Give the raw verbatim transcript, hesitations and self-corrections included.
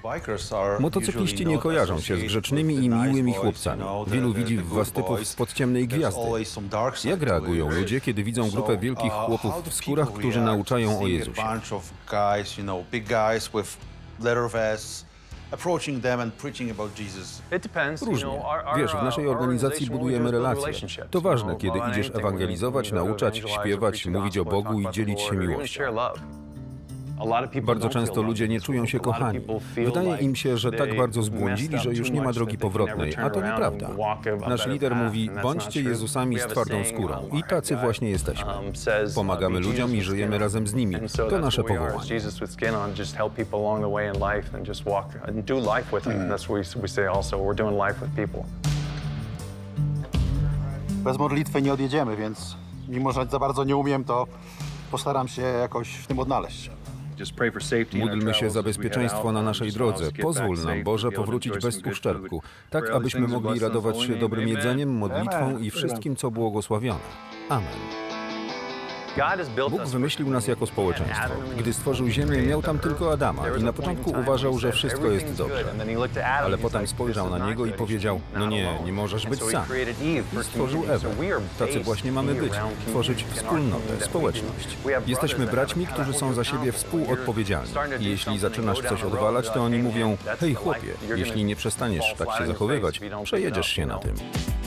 Motocykliści nie kojarzą się z grzecznymi i miłymi chłopcami. Wielu widzi w was typów spod ciemnej gwiazdy. Jak reagują ludzie, kiedy widzą grupę wielkich chłopów w skórach, którzy nauczają o Jezusie? Różnie. Wiesz, w naszej organizacji budujemy relacje. To ważne, kiedy idziesz ewangelizować, nauczać, śpiewać, mówić o Bogu i dzielić się miłością. Bardzo często ludzie nie czują się kochani. Wydaje im się, że tak bardzo zbłądzili, że już nie ma drogi powrotnej, a to nieprawda. Nasz lider mówi, bądźcie Jezusami z twardą skórą i tacy właśnie jesteśmy. Pomagamy ludziom i żyjemy razem z nimi. To nasze powołanie. Bez modlitwy nie odjedziemy, więc mimo, że za bardzo nie umiem, to postaram się jakoś w tym odnaleźć. Módlmy się za bezpieczeństwo na naszej drodze. Pozwól nam, Boże, powrócić bez uszczerbku, tak abyśmy mogli radować się dobrym jedzeniem, modlitwą i wszystkim, co błogosławione. Amen. Bóg wymyślił nas jako społeczeństwo. Gdy stworzył Ziemię, miał tam tylko Adama i na początku uważał, że wszystko jest dobrze. Ale potem spojrzał na niego i powiedział, no nie, nie możesz być sam. I stworzył Ewę. Tacy właśnie mamy być, tworzyć wspólnotę, społeczność. Jesteśmy braćmi, którzy są za siebie współodpowiedzialni. I jeśli zaczynasz coś odwalać, to oni mówią, hej chłopie, jeśli nie przestaniesz tak się zachowywać, przejedziesz się na tym.